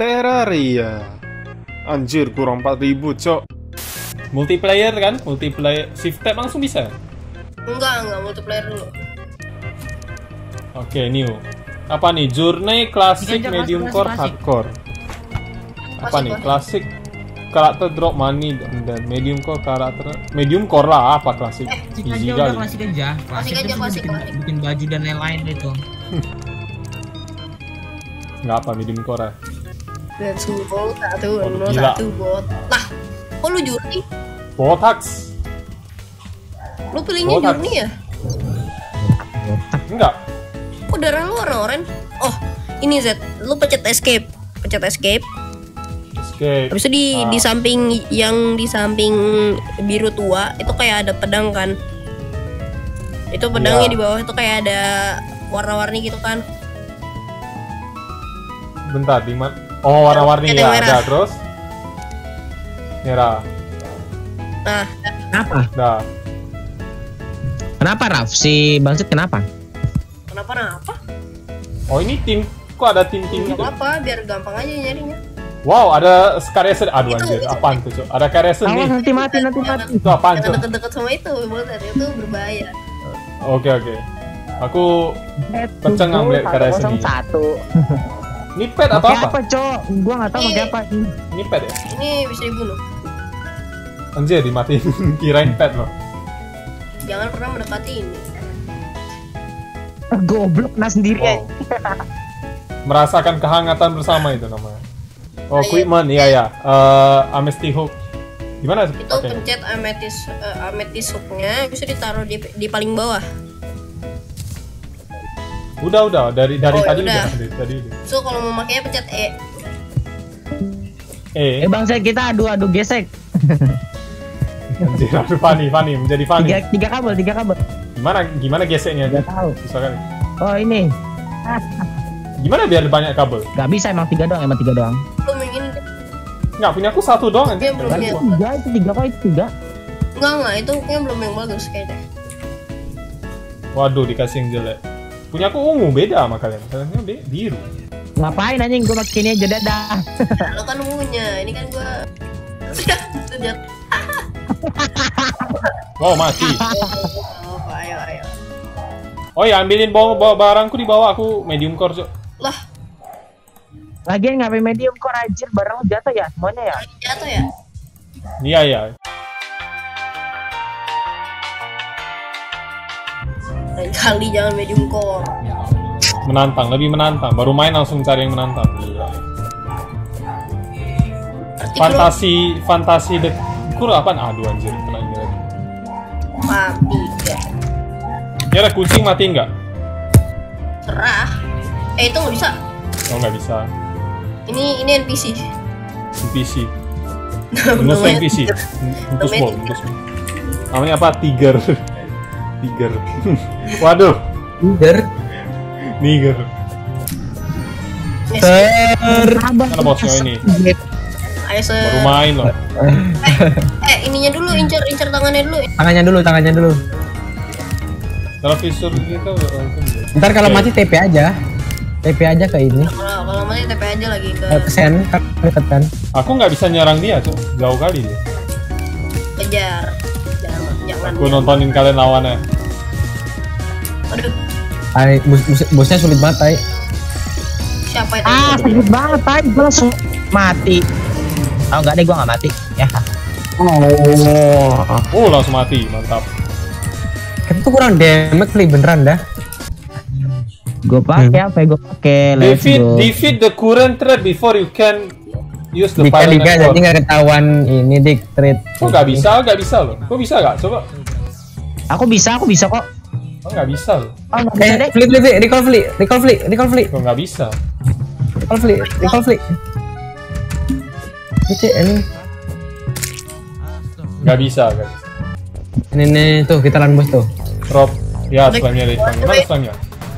Terraria. Anjir, kurang 4000, cok. Multiplayer kan? Multiplayer shift tab langsung bisa? Enggak multiplayer dulu. Oke, new. Apa nih? Journey, classic, medium core, hardcore. Apa nih? Classic, karakter drop money, dan medium core karakter. Medium core lah, apa klasik? Easy kali. Klasik aja. Klasik. Bikin baju dan lain-lain itu. Nggak apa medium core. Dan suruh satu bot. Lah, kok lu Journey? Botax. Lu pilihnya Journey ya? Enggak. Kok darah lu warna-oranye? Oh, ini Z. Lu pencet escape. Escape. Habis itu di samping di samping biru tua itu kayak ada pedang kan. Itu pedangnya di bawah itu kayak ada warna-warni gitu kan. Bentar, di mana? Oh, warna-warni ya, ada terus. Merah. Nah, Kenapa? Dah. Kenapa Raf? Si Bangsit kenapa? Kenapa? Oh, ini tim. Kok ada tim-tim Gak gitu? apa-apa, biar gampang aja nyarinya. Wow, ada Skaresen. Aduh anjir, apaan tuh, Cok? Ada Karesen nih. Nanti mati. Itu apaan, Cok? Deket-deket sama itu, itu berbahaya. Oke. Aku kenceng ngambil Karesen nih. Ini pet atau apa? Apa, Cok? Gua nggak tahu pakai apa. Ini pet ya? Ini bisa dibunuh. Anjir, dimatiin. Kirain pet loh. Jangan pernah mendekati ini. Goblok nah sendiri Wow. Merasakan kehangatan bersama itu namanya. Oh, equipment, iya. Amnesty hook. Gimana? Itu pencet amethyst hooknya bisa ditaruh di paling bawah. Udah. Dari tadi udah. Tadi. So kalau mau makanya pencet E. Bangsa kita adu gesek. Anjir, aduh Fanny menjadi Fanny. Tiga kabel. Gimana geseknya? Gak tahu. Bisa kali. Oh ini. Gimana biar banyak kabel? Gak bisa emang tiga doang. Belum ingin. Nggak, punya aku satu doang anjir. Belum Itu yang. tiga kok itu tiga. Enggak, itu hooknya belum yang bagus kayaknya. Waduh, dikasih yang jelek. Punya aku ungu, beda sama kalian. Kaliannya biru. Ngapain anjing gua pakai ini aja dadah. Lo kan ungunya, ini kan gua. Sudah. Wow, mati. Oh, ayo. Oh ya, ambilin bawa barangku di bawah, aku medium core, Cok. Lah, Lagian ngapain medium core anjir, barang lu jatuh ya semuanya ya. jatuh ya? Iya. Lain kali jangan medium core. Lebih menantang. Baru main langsung cari yang menantang. Gila. Fantasi kur apaan? Aduh anjir, kena ini lagi. Mati ya. Ya ada kucing mati nggak? Serah. Itu nggak bisa. Oh nggak bisa. Ini NPC. NPC. Musuh NPC. Ball. Namanya apa? Tiger. Waduh. Niger. Mana bosnya ini? Ayo Baru main loh. Ininya dulu, incer tangannya dulu. Tangannya dulu. Kalau visor gitu. Ntar kalau mati TP aja ke ini. Kalau mati TP aja lagi ke Sen kan deket kan. Aku nggak bisa nyerang dia, Cok. Jauh kali dia. kejar. Jangan. Aku nontonin kalian lawannya. Aduh, Bosnya sulit banget, Tai. siapa itu? Sakit banget, Tai. Gue langsung mati. Oh, enggak deh, gue nggak mati. Ya. Oh, langsung mati. Mantap. Itu kurang damage kali beneran dah. Gue pakai apa ya? Gue pakai Defeat the current threat before you can use the pilot network. network. Jadi nggak ketahuan ini dik threat. Kok nggak bisa loh? Kok bisa nggak? Coba. Aku bisa kok. Oh nggak bisa loh. Oh nggak bisa deh. Recall flee. Kok nggak bisa? Recall flee. Ini Nggak bisa. Ini tuh kita lawan bos tuh. Drop. Ya, slamnya deh. Mana slamnya?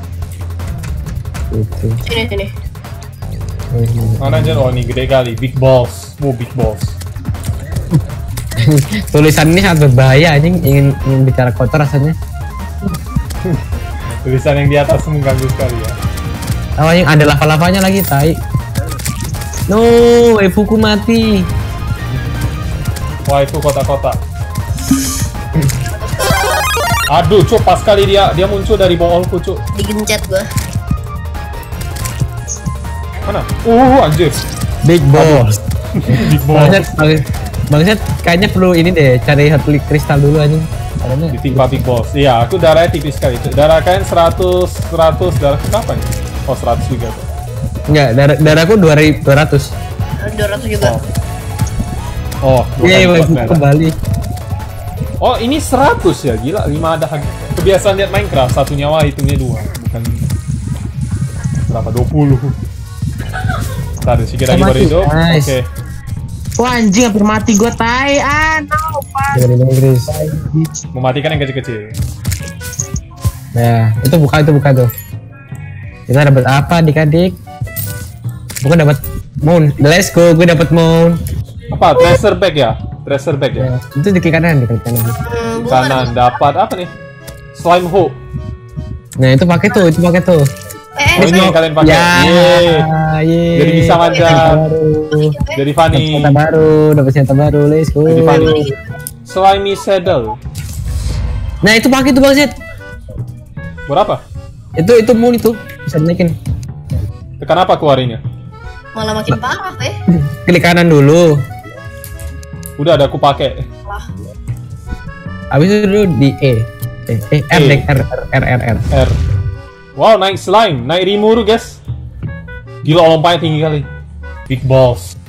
Itu. Sini. Mana aja? Oh, ini gede kali. Big balls. Oh, big balls. Tulisan ini sangat berbahaya anjing, ingin bicara kotor rasanya. Tulisan yang di atas mengganggu sekali ya. Oh, yang ada lava-lavanya lagi, Tai. No, waifuku mati. Wah itu kotak-kotak. Aduh, cuk, pas kali dia muncul dari bawahku, cuk. Digencet gua. Mana? Anjir. Big boss. Big boss. Bangsat, kayaknya perlu ini deh, cari heart kristal dulu aja. Karena Ditimpa big boss. Iya, aku darahnya tipis sekali, cuk. Darah kalian 100, darah berapa nih? Oh, 100 juga, cuk. enggak, darahku 200. 200 juga. Oh, Iya, waifuku kembali. Oh, ini 100 ya, gila. 5 ada kebiasaan lihat Minecraft, 1 nyawa hitungnya 2, bukan berapa? 20. Ntar sedikit lagi baru hidup. Nice. Oke. Wah anjing hampir mati gua tai. No, Pak. Dari Inggris. Mematikan yang kecil-kecil. Nah, itu buka tuh. Kita dapat apa adik-adik? Bukan dapat moon. Let's go, gue dapat moon. Apa? Treasure bag ya? Treasure bag ya? Itu di kiri kanan, di kiri kanan. Di kanan dapat apa nih? Slime hook. Nah, itu pakai tuh. Oh, ini yang kalian pakai. Yeay. Jadi bisa manjat. Jadi funny. Dapat senjata baru, let's go. Jadi funny. Slimy saddle. Nah, itu pakai tuh Bangset. Berapa? Itu moon itu bisa dinaikin. Tekan apa keluarinnya? Malah makin parah, teh. Klik kanan dulu. Udah ada aku pakai. Habis itu dulu di R. R. Wow, naik slime, naik rimuru, guys. Gila, lompatnya tinggi kali. Big balls.